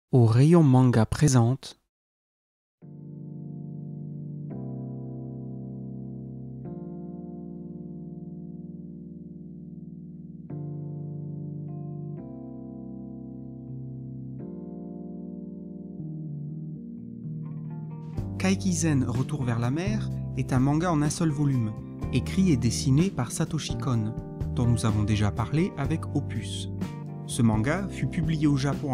Au rayon manga présente Kaikizen Retour vers la mer est un manga en un seul volume, écrit et dessiné par Satoshi Kon, dont nous avons déjà parlé avec Opus. Ce manga fut publié au Japon en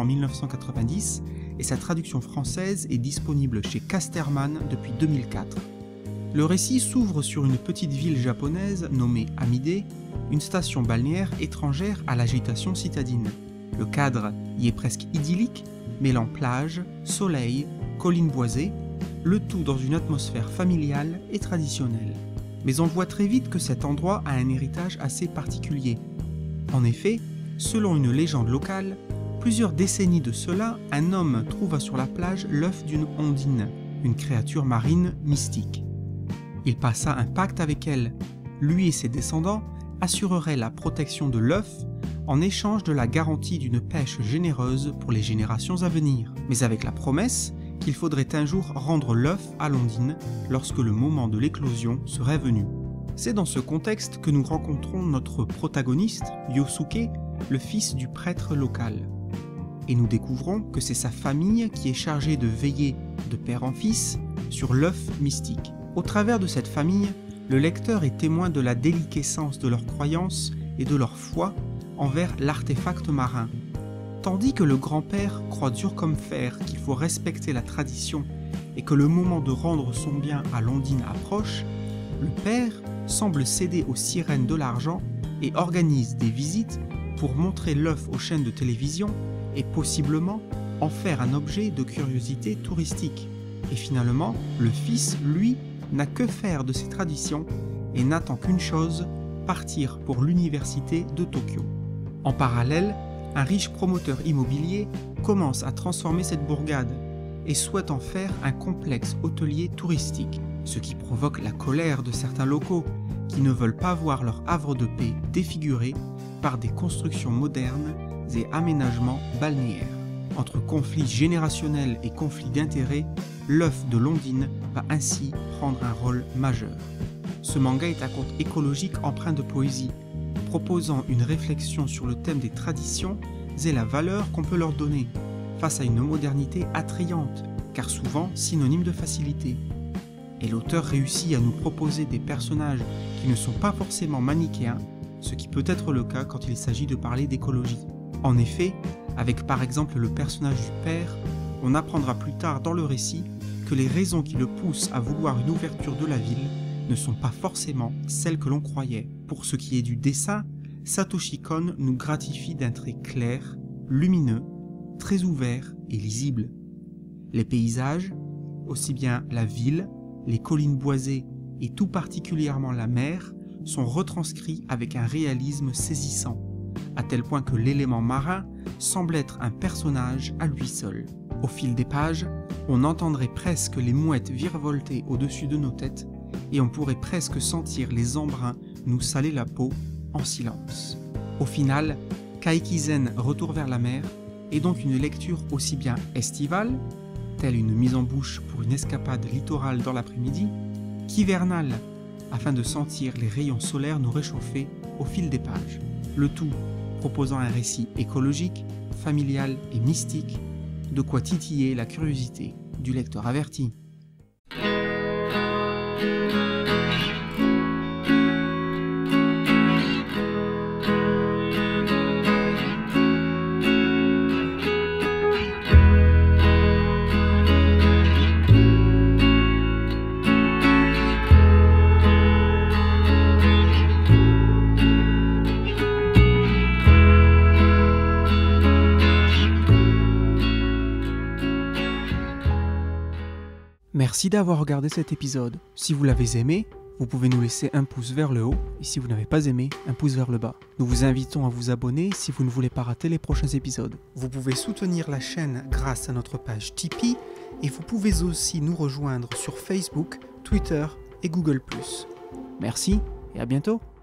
1990 et sa traduction française est disponible chez Casterman depuis 2004. Le récit s'ouvre sur une petite ville japonaise nommée Amide, une station balnéaire étrangère à l'agitation citadine. Le cadre y est presque idyllique, mêlant plage, soleil, collines boisées, le tout dans une atmosphère familiale et traditionnelle. Mais on voit très vite que cet endroit a un héritage assez particulier. En effet, selon une légende locale, plusieurs décennies de cela, un homme trouva sur la plage l'œuf d'une ondine, une créature marine mystique. Il passa un pacte avec elle. Lui et ses descendants assureraient la protection de l'œuf en échange de la garantie d'une pêche généreuse pour les générations à venir, mais avec la promesse qu'il faudrait un jour rendre l'œuf à l'ondine lorsque le moment de l'éclosion serait venu. C'est dans ce contexte que nous rencontrons notre protagoniste, Yosuke, le fils du prêtre local. Et nous découvrons que c'est sa famille qui est chargée de veiller, de père en fils, sur l'œuf mystique. Au travers de cette famille, le lecteur est témoin de la déliquescence de leurs croyances et de leur foi envers l'artefact marin. Tandis que le grand-père croit dur comme fer qu'il faut respecter la tradition et que le moment de rendre son bien à l'ondine approche, le père semble céder aux sirènes de l'argent et organise des visites pour montrer l'œuf aux chaînes de télévision et possiblement en faire un objet de curiosité touristique. Et finalement, le fils, lui, n'a que faire de ces traditions et n'attend qu'une chose, partir pour l'université de Tokyo. En parallèle, un riche promoteur immobilier commence à transformer cette bourgade et souhaite en faire un complexe hôtelier touristique, ce qui provoque la colère de certains locaux qui ne veulent pas voir leur havre de paix défiguré par des constructions modernes et aménagements balnéaires. Entre conflits générationnels et conflits d'intérêts, l'œuf de l'ondine va ainsi prendre un rôle majeur. Ce manga est un conte écologique empreint de poésie, proposant une réflexion sur le thème des traditions et la valeur qu'on peut leur donner, face à une modernité attrayante, car souvent synonyme de facilité. Et l'auteur réussit à nous proposer des personnages qui ne sont pas forcément manichéens, ce qui peut être le cas quand il s'agit de parler d'écologie. En effet, avec par exemple le personnage du père, on apprendra plus tard dans le récit que les raisons qui le poussent à vouloir une ouverture de la ville ne sont pas forcément celles que l'on croyait. Pour ce qui est du dessin, Satoshi Kon nous gratifie d'un trait clair, lumineux, très ouvert et lisible. Les paysages, aussi bien la ville, les collines boisées et tout particulièrement la mer, sont retranscrits avec un réalisme saisissant, à tel point que l'élément marin semble être un personnage à lui seul. Au fil des pages, on entendrait presque les mouettes virevolter au-dessus de nos têtes et on pourrait presque sentir les embruns nous saler la peau en silence. Au final, Kaikizen Retour vers la mer est donc une lecture aussi bien estivale, telle une mise en bouche pour une escapade littorale dans l'après-midi, qu'hivernale, afin de sentir les rayons solaires nous réchauffer au fil des pages. Le tout proposant un récit écologique, familial et mystique, de quoi titiller la curiosité du lecteur averti. Merci d'avoir regardé cet épisode. Si vous l'avez aimé, vous pouvez nous laisser un pouce vers le haut et si vous n'avez pas aimé, un pouce vers le bas. Nous vous invitons à vous abonner si vous ne voulez pas rater les prochains épisodes. Vous pouvez soutenir la chaîne grâce à notre page Tipeee et vous pouvez aussi nous rejoindre sur Facebook, Twitter et Google+. Merci et à bientôt.